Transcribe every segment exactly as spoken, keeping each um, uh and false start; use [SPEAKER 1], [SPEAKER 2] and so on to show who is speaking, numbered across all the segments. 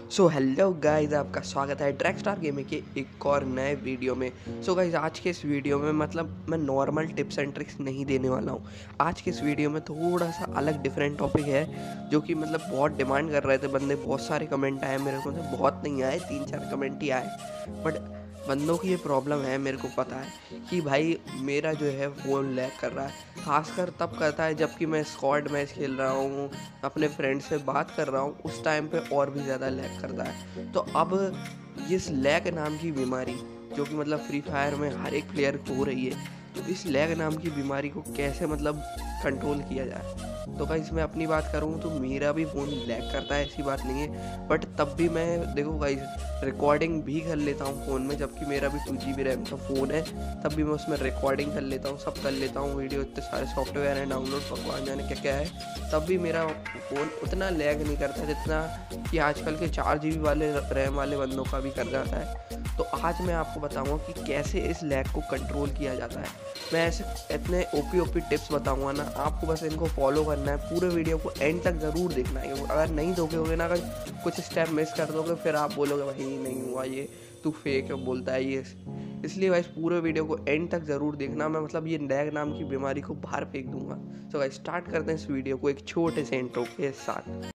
[SPEAKER 1] So hello guys, आपका स्वागत है ट्रैक स्टार गेमिंग के एक और नए वीडियो में। सो so गाइस, आज के इस वीडियो में मतलब मैं नॉर्मल टिप्स एंड ट्रिक्स नहीं देने वाला हूँ। आज के इस वीडियो में थोड़ा सा अलग डिफरेंट टॉपिक है जो कि मतलब बहुत डिमांड कर रहे थे बंदे। बहुत सारे कमेंट आए मेरे को, तो बहुत नहीं आए, तीन चार कमेंट ही आए, बट बंदों की ये प्रॉब्लम है, मेरे को पता है कि भाई मेरा जो है फ़ोन लैग कर रहा है। खासकर तब करता है जबकि मैं स्क्वाड मैच खेल रहा हूँ, अपने फ्रेंड से बात कर रहा हूँ, उस टाइम पे और भी ज़्यादा लैग करता है। तो अब इस लैग नाम की बीमारी जो कि मतलब फ्री फायर में हर एक प्लेयर को हो रही है, तो इस लैग नाम की बीमारी को कैसे मतलब कंट्रोल किया जाए। तो गाइस, मैं अपनी बात करूँ तो मेरा भी फ़ोन लैग करता है, ऐसी बात नहीं है, बट तब भी मैं देखो गाइस रिकॉर्डिंग भी कर लेता हूँ फ़ोन में। जबकि मेरा भी टू जी बी रैम का फ़ोन है, तब भी मैं उसमें रिकॉर्डिंग कर लेता हूँ, सब कर लेता हूँ वीडियो। इतने सारे सॉफ्टवेयर हैं डाउनलोड, भगवान जाने क्या क्या है, तब भी मेरा फ़ोन उतना लैग नहीं करता जितना कि आजकल के चार जी बी वाले रैम वाले बंदों का भी कर जाता है। तो आज मैं आपको बताऊंगा कि कैसे इस लैग को कंट्रोल किया जाता है। मैं ऐसे इतने ओपी ओपी टिप्स बताऊंगा ना, आपको बस इनको फॉलो करना है। पूरे वीडियो को एंड तक ज़रूर देखना है। अगर नहीं दोगे ना, अगर कुछ स्टेप मिस कर दोगे फिर आप बोलोगे भाई नहीं हुआ, ये तू फेक बोलता है ये। इसलिए भाई पूरे वीडियो को एंड तक ज़रूर देखना। मैं मतलब ये लैग नाम की बीमारी को बाहर फेंक दूंगा। तो भाई स्टार्ट करते हैं इस वीडियो को एक छोटे से इंट्रो के साथ।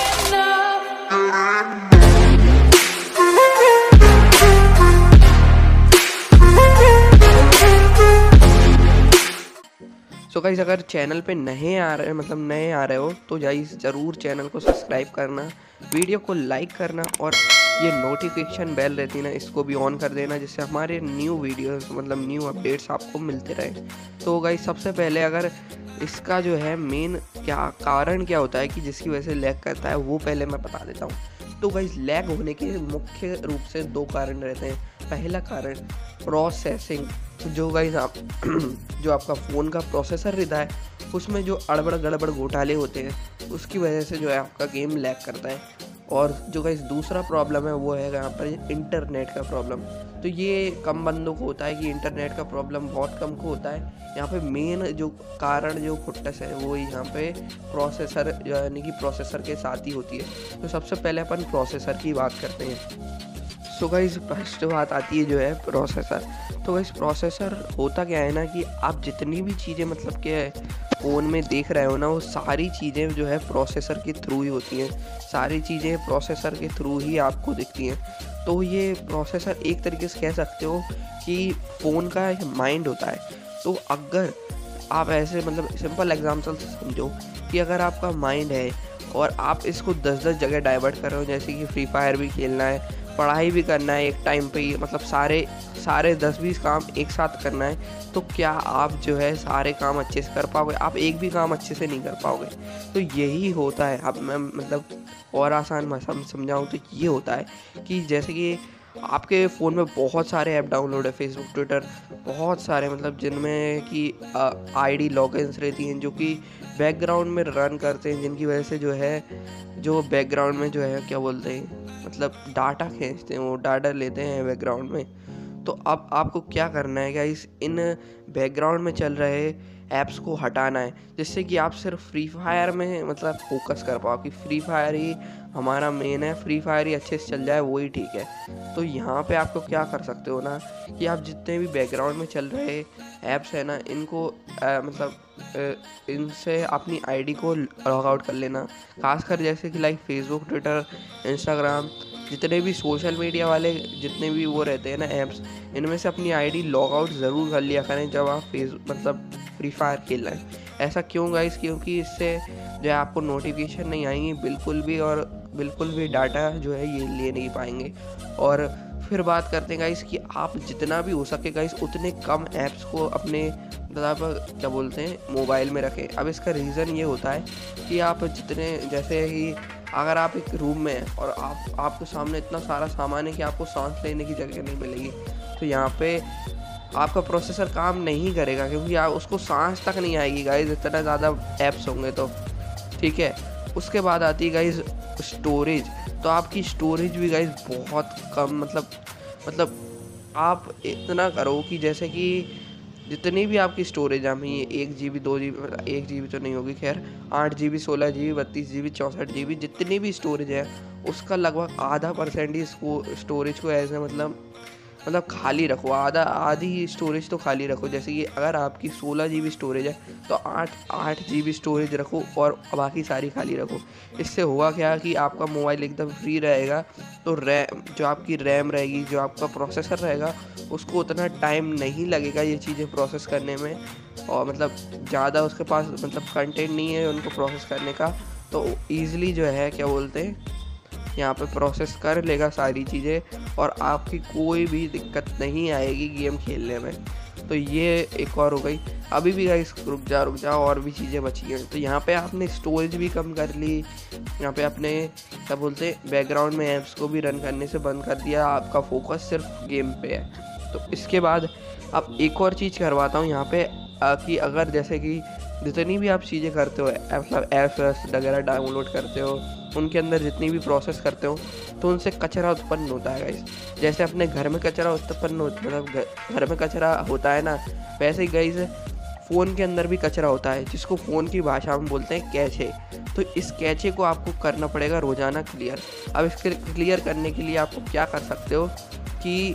[SPEAKER 1] सो गाइस, अगर चैनल पे नए आ रहे मतलब नए आ रहे हो तो गाइस ज़रूर चैनल को सब्सक्राइब करना, वीडियो को लाइक करना, और ये नोटिफिकेशन बेल रहती है ना, इसको भी ऑन कर देना, जिससे हमारे न्यू वीडियोस मतलब न्यू अपडेट्स आपको मिलते रहे। तो गाइस, सबसे पहले अगर इसका जो है मेन क्या कारण क्या होता है कि जिसकी वजह से लैग करता है, वो पहले मैं बता देता हूँ। तो गाइस, लैग होने के मुख्य रूप से दो कारण रहते हैं। पहला कारण प्रोसेसिंग, जो गाइस आप जो आपका फ़ोन का प्रोसेसर रहता है उसमें जो अड़बड़ गड़बड़ घोटाले होते हैं, उसकी वजह से जो है आपका गेम लैग करता है। और जो गाइस दूसरा प्रॉब्लम है वो है यहाँ पर इंटरनेट का प्रॉब्लम। तो ये कम बंदों को होता है कि इंटरनेट का प्रॉब्लम बहुत कम को होता है। यहाँ पे मेन जो कारण जो फुटस है वो यहाँ पे प्रोसेसर यानी कि प्रोसेसर के साथ ही होती है। तो सबसे पहले अपन प्रोसेसर की बात करते हैं। सो गाइस, फर्स्ट बात आती है जो है प्रोसेसर। तो गाइस, प्रोसेसर होता क्या है ना कि आप जितनी भी चीज़ें मतलब के फ़ोन में देख रहे हो ना, वो सारी चीज़ें जो है प्रोसेसर के थ्रू ही होती हैं। सारी चीज़ें प्रोसेसर के थ्रू ही आपको दिखती हैं। तो ये प्रोसेसर एक तरीके से कह सकते हो कि फ़ोन का एक माइंड होता है। तो अगर आप ऐसे मतलब सिंपल एग्जाम्पल से समझो कि अगर आपका माइंड है और आप इसको दस दस जगह डाइवर्ट कर रहे हो, जैसे कि फ्री फायर भी खेलना है, पढ़ाई भी करना है एक टाइम पे ही, मतलब सारे सारे दस बीस काम एक साथ करना है, तो क्या आप जो है सारे काम अच्छे से कर पाओगे? आप एक भी काम अच्छे से नहीं कर पाओगे। तो यही होता है। अब मैं मतलब और आसान भाषा में समझाऊँ तो ये होता है कि जैसे कि आपके फ़ोन में बहुत सारे ऐप डाउनलोड है, फेसबुक, ट्विटर, बहुत सारे मतलब जिनमें कि आईडी लॉगिन्स रहती हैं जो कि बैकग्राउंड में रन करते हैं, जिनकी वजह से जो है जो बैकग्राउंड में जो है क्या बोलते हैं मतलब डाटा खींचते हैं, वो डाटा लेते हैं बैकग्राउंड में। तो अब आपको क्या करना है गाइस, इन बैकग्राउंड में चल रहे ऐप्स को हटाना है, जिससे कि आप सिर्फ फ्री फायर में मतलब फोकस कर पाओ कि फ्री फायर ही हमारा मेन है, फ्री फायर ही अच्छे से चल जाए, वही ठीक है। तो यहाँ पे आपको क्या कर सकते हो ना कि आप जितने भी बैकग्राउंड में चल रहे ऐप्स है ना, इनको आ, मतलब आ, इनसे अपनी आईडी को लॉग आउट कर लेना। खासकर जैसे कि लाइक फेसबुक, ट्विटर, इंस्टाग्राम, जितने भी सोशल मीडिया वाले जितने भी वो रहते हैं ना ऐप्स, इनमें से अपनी आईडी लॉग आउट ज़रूर कर लिया करें जब आप फेस मतलब फ्री फायर खेल रहे हैं। ऐसा क्यों गाइस? क्योंकि इससे जो है आपको नोटिफिकेशन नहीं आएंगी बिल्कुल भी, और बिल्कुल भी डाटा जो है ये ले नहीं पाएंगे। और फिर बात करते हैं गाइस कि आप जितना भी हो सके गाइस उतने कम ऐप्स को अपने मतलब क्या बोलते हैं मोबाइल में रखें। अब इसका रीज़न ये होता है कि आप जितने जैसे ही अगर आप एक रूम में हैं और आप आपके सामने इतना सारा सामान है कि आपको सांस लेने की जगह नहीं मिलेगी, तो यहाँ पे आपका प्रोसेसर काम नहीं करेगा, क्योंकि आप उसको सांस तक नहीं आएगी गाइस, इतना ज़्यादा ऐप्स होंगे तो। ठीक है, उसके बाद आती है गाइस स्टोरेज। तो आपकी स्टोरेज भी गाइस बहुत कम मतलब मतलब आप इतना करो कि जैसे कि जितनी भी आपकी स्टोरेज है, ये एक जी बी दो जी बी एक जी बी तो नहीं होगी खैर, आठ जी बी सोलह जी बी बत्तीस जी बी चौंसठ जी बी जितनी भी स्टोरेज है उसका लगभग आधा परसेंट ही इसको स्टोरेज को ऐसे मतलब मतलब खाली रखो, आधा आधी स्टोरेज तो खाली रखो। जैसे कि अगर आपकी सोलह जी बी स्टोरेज है तो आठ आठ जी बी स्टोरेज रखो और बाकी सारी खाली रखो। इससे होगा क्या कि आपका मोबाइल एकदम फ्री रहेगा, तो रैम जो आपकी रैम रहेगी, जो आपका प्रोसेसर रहेगा, उसको उतना टाइम नहीं लगेगा ये चीज़ें प्रोसेस करने में, और मतलब ज़्यादा उसके पास मतलब कंटेंट नहीं है उनको प्रोसेस करने का, तो ईज़िली जो है क्या बोलते हैं यहाँ पे प्रोसेस कर लेगा सारी चीज़ें और आपकी कोई भी दिक्कत नहीं आएगी गेम खेलने में। तो ये एक और हो गई। अभी भी गाइस रुक जा रुक जा और भी चीज़ें बची हैं। तो यहाँ पे आपने स्टोरेज भी कम कर ली, यहाँ पे आपने क्या बोलते बैकग्राउंड में ऐप्स को भी रन करने से बंद कर दिया, आपका फोकस सिर्फ गेम पे है। तो इसके बाद अब एक और चीज़ करवाता हूँ यहाँ पे कि अगर जैसे कि जितनी भी आप चीज़ें करते हो, मतलब ऐप्स वगैरह डाउनलोड करते हो, उनके अंदर जितनी भी प्रोसेस करते हो तो उनसे कचरा उत्पन्न होता है गाइस। जैसे अपने घर में कचरा उत्पन्न होता मतलब घर में कचरा होता है ना, वैसे ही गाइस फ़ोन के अंदर भी कचरा होता है, जिसको फ़ोन की भाषा में बोलते हैं कैचे। तो इस कैचे को आपको करना पड़ेगा रोज़ाना क्लियर। अब इसके क्लियर करने के लिए आपको क्या कर सकते हो कि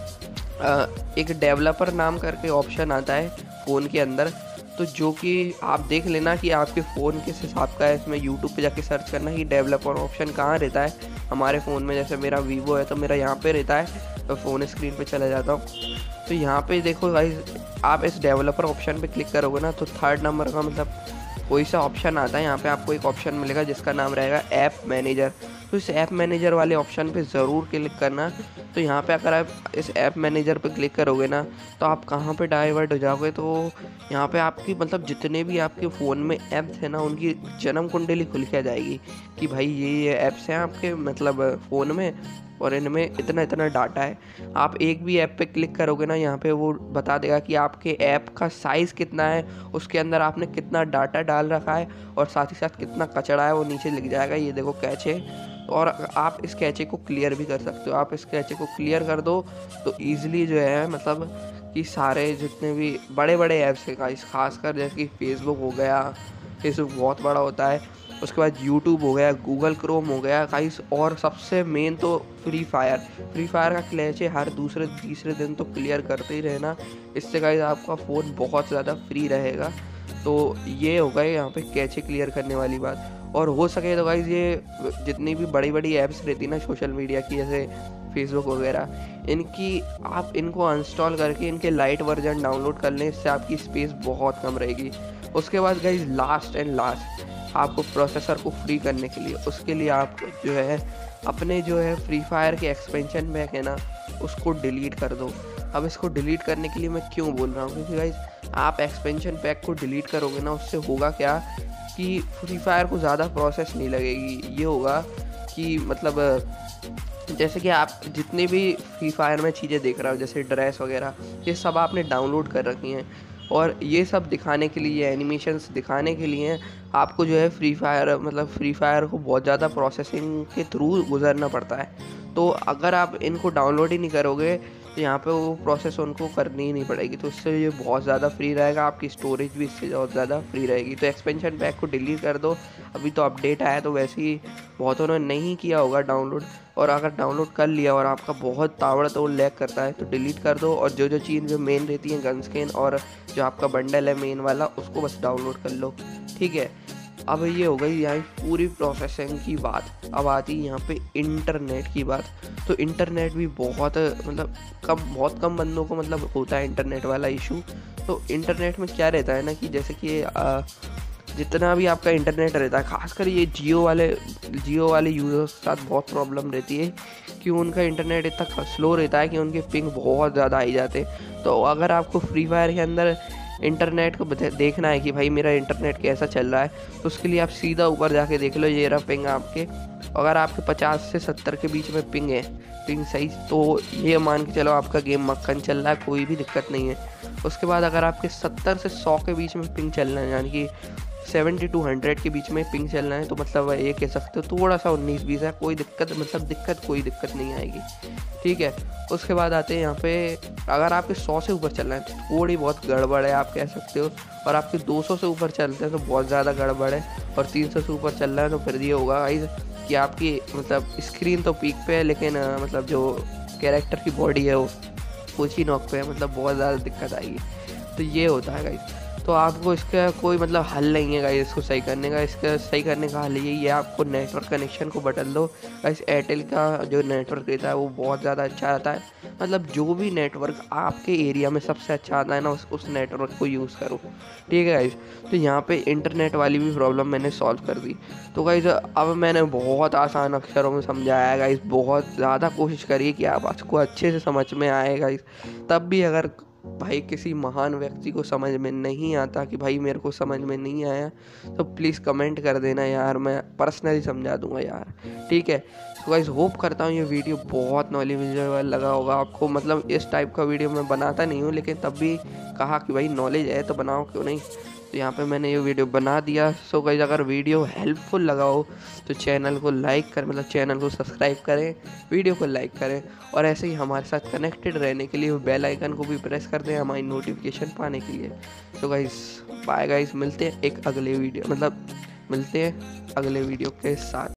[SPEAKER 1] एक डेवलपर नाम करके ऑप्शन आता है फ़ोन के अंदर, तो जो कि आप देख लेना कि आपके फ़ोन किस हिसाब का है। इसमें यूट्यूब पे जाके सर्च करना कि डेवलपर ऑप्शन कहाँ रहता है हमारे फ़ोन में। जैसे मेरा वीवो है तो मेरा यहाँ पे रहता है, तो फ़ोन स्क्रीन पे चला जाता हूँ। तो यहाँ पे देखो गाइस, आप इस डेवलपर ऑप्शन पे क्लिक करोगे ना तो थर्ड नंबर का मतलब कोई सा ऑप्शन आता है, यहाँ पे आपको एक ऑप्शन मिलेगा जिसका नाम रहेगा ऐप मैनेजर। तो इस ऐप मैनेजर वाले ऑप्शन पे ज़रूर क्लिक करना। तो यहाँ पे अगर आप इस ऐप मैनेजर पे क्लिक करोगे ना तो आप कहाँ पे डाइवर्ट हो जाओगे, तो यहाँ पे आपकी मतलब जितने भी आपके फ़ोन में ऐप्स हैं ना उनकी जन्म कुंडली खुल के आ जाएगी कि भाई ये ये ऐप्स हैं आपके मतलब फ़ोन में और इनमें इतना इतना डाटा है। आप एक भी ऐप पे क्लिक करोगे ना, यहाँ पे वो बता देगा कि आपके ऐप का साइज़ कितना है, उसके अंदर आपने कितना डाटा डाल रखा है और साथ ही साथ कितना कचरा है वो नीचे लिख जाएगा। ये देखो कैचे, और आप इस कैचे को क्लियर भी कर सकते हो। आप इस कैचे को क्लियर कर दो तो ईज़िली जो है मतलब कि सारे जितने भी बड़े बड़े ऐप्स हैं गाइस, खासकर जैसे कि फेसबुक हो गया, फेसबुक बहुत बड़ा होता है, उसके बाद यूट्यूब हो गया, गूगल क्रोम हो गया गाइस, और सबसे मेन तो फ्री फायर फ्री फायर का क्लैचे हर दूसरे तीसरे दिन तो क्लियर करते ही रहना। इससे गाइस आपका फ़ोन बहुत ज़्यादा फ्री रहेगा। तो ये हो गए यहाँ पे कैचे क्लियर करने वाली बात। और हो सके तो गाइस ये जितनी भी बड़ी बड़ी ऐप्स रहती ना सोशल मीडिया की, जैसे फेसबुक वगैरह, इनकी आप इनको अनइंस्टॉल करके इनके लाइट वर्जन डाउनलोड कर लें, इससे आपकी स्पेस बहुत कम रहेगी। उसके बाद गाइस लास्ट एंड लास्ट आपको प्रोसेसर को फ्री करने के लिए, उसके लिए आप जो है अपने जो है फ्री फायर के एक्सपेंशन पैक है ना उसको डिलीट कर दो। अब इसको डिलीट करने के लिए मैं क्यों बोल रहा हूँ, क्योंकि गाइस आप एक्सपेंशन पैक को डिलीट करोगे ना, उससे होगा क्या कि फ्री फायर को ज़्यादा प्रोसेस नहीं लगेगी। ये होगा कि मतलब जैसे कि आप जितने भी फ्री फायर में चीज़ें देख रहे हो जैसे ड्रेस वगैरह, ये सब आपने डाउनलोड कर रखी हैं और ये सब दिखाने के लिए, एनिमेशंस दिखाने के लिए आपको जो है फ्री फायर मतलब फ्री फायर को बहुत ज़्यादा प्रोसेसिंग के थ्रू गुजरना पड़ता है। तो अगर आप इनको डाउनलोड ही नहीं करोगे तो यहाँ पे वो प्रोसेस उनको करनी ही नहीं पड़ेगी, तो इससे ये बहुत ज़्यादा फ्री रहेगा, आपकी स्टोरेज भी इससे बहुत ज़्यादा फ्री रहेगी। तो एक्सपेंशन पैक को डिलीट कर दो। अभी तो अपडेट आया तो वैसे ही बहुतों ने नहीं किया होगा डाउनलोड, और अगर डाउनलोड कर लिया और आपका बहुत ताबड़तोड़ लैग करता है तो डिलीट कर दो। और जो जो चीज़ जो मेन रहती है गन स्किन और जो आपका बंडल है मेन वाला, उसको बस डाउनलोड कर लो, ठीक है। अब ये हो गई यहाँ पूरी प्रोसेसिंग की बात। अब आती है यहाँ पे इंटरनेट की बात। तो इंटरनेट भी बहुत मतलब कम बहुत कम बंदों को मतलब होता है इंटरनेट वाला इशू। तो इंटरनेट में क्या रहता है ना कि जैसे कि आ, जितना भी आपका इंटरनेट रहता है, खासकर ये जियो वाले जियो वाले यूज़र्स के साथ बहुत प्रॉब्लम रहती है कि उनका इंटरनेट इतना स्लो रहता है कि उनके पिंग बहुत ज़्यादा आई जाते। तो अगर आपको फ्री फायर के अंदर इंटरनेट को देखना है कि भाई मेरा इंटरनेट कैसा चल रहा है, तो उसके लिए आप सीधा ऊपर जाके देख लो, ये रहा पिंग आपके। अगर आपके पचास से सत्तर के बीच में पिंग है, पिंग सही, तो ये मान के चलो आपका गेम मक्खन चल रहा है, कोई भी दिक्कत नहीं है। उसके बाद अगर आपके सत्तर से सौ के बीच में पिंग चल रहा है, यानी कि सेवेंटी टू हंड्रेड के बीच में पिंग चलना है, तो मतलब ये कह सकते हो थोड़ा सा उन्नीस बीस है, कोई दिक्कत मतलब दिक्कत कोई दिक्कत नहीं आएगी, ठीक है। उसके बाद आते हैं यहाँ पे, अगर आपके सौ से ऊपर चल रहे हैं तो थोड़ी बहुत गड़बड़ है आप कह सकते हो, और आपके दो सौ से ऊपर चलते हैं तो बहुत ज़्यादा गड़बड़ है, और तीन सौ से ऊपर चल रहा है तो फिर ये होगा गाइस कि आपकी मतलब स्क्रीन तो पीक पे है, लेकिन मतलब जो कैरेक्टर की बॉडी है वो ऊँची नॉक पे है, मतलब बहुत ज़्यादा दिक्कत आएगी। तो ये होता है गाइस। तो आपको इसका कोई मतलब हल नहीं है गाइस इसको सही करने का। इसका सही करने का हल यही है, आपको नेटवर्क कनेक्शन को बदल दो गाइस। एयरटेल का जो नेटवर्क रहता है वो बहुत ज़्यादा अच्छा आता है, मतलब जो भी नेटवर्क आपके एरिया में सबसे अच्छा आता है ना, उस उस नेटवर्क को यूज़ करो, ठीक है गाइस। तो यहाँ पे इंटरनेट वाली भी प्रॉब्लम मैंने सॉल्व कर दी। तो गाइस अब मैंने बहुत आसान अक्षरों में समझाया है गाइस, बहुत ज़्यादा कोशिश करिए कि आप आपको अच्छे से समझ में आए गाइस। तब भी अगर भाई किसी महान व्यक्ति को समझ में नहीं आता कि भाई मेरे को समझ में नहीं आया, तो प्लीज़ कमेंट कर देना यार, मैं पर्सनली समझा दूंगा यार, ठीक है। तो गाइस होप करता हूँ ये वीडियो बहुत नॉलेजेबल लगा होगा आपको। मतलब इस टाइप का वीडियो मैं बनाता नहीं हूँ, लेकिन तब भी कहा कि भाई नॉलेज है तो बनाओ, क्यों नहीं। तो यहाँ पे मैंने ये वीडियो बना दिया। सो गाइस अगर वीडियो हेल्पफुल लगा हो तो चैनल को लाइक कर मतलब चैनल को सब्सक्राइब करें, वीडियो को लाइक करें, और ऐसे ही हमारे साथ कनेक्टेड रहने के लिए बेल आइकन को भी प्रेस कर दें हमारी नोटिफिकेशन पाने के लिए। तो गाइस बाय गाइस, मिलते हैं एक अगले वीडियो मतलब मिलते हैं अगले वीडियो के साथ।